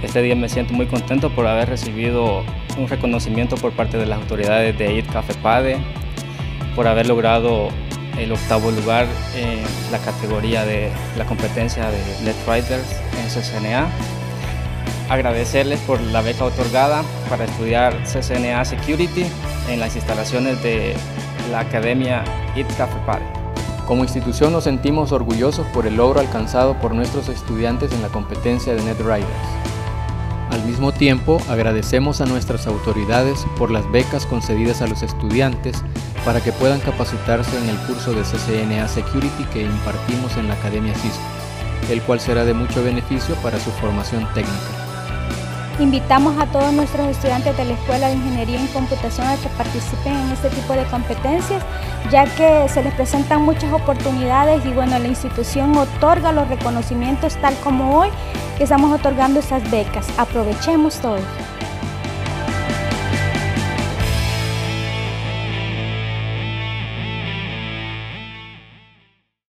Este día me siento muy contento por haber recibido un reconocimiento por parte de las autoridades de ITCAFEPADE, por haber logrado el 8º lugar en la categoría de la competencia de NetWriters en CCNA. Agradecerles por la beca otorgada para estudiar CCNA Security en las instalaciones de la Academia ITCAFEPADE. Como institución nos sentimos orgullosos por el logro alcanzado por nuestros estudiantes en la competencia de NetWriters. Al mismo tiempo, agradecemos a nuestras autoridades por las becas concedidas a los estudiantes para que puedan capacitarse en el curso de CCNA Security que impartimos en la Academia Cisco, el cual será de mucho beneficio para su formación técnica. Invitamos a todos nuestros estudiantes de la Escuela de Ingeniería en Computación a que participen en este tipo de competencias, ya que se les presentan muchas oportunidades y bueno, la institución otorga los reconocimientos tal como hoy que estamos otorgando esas becas. Aprovechemos todo.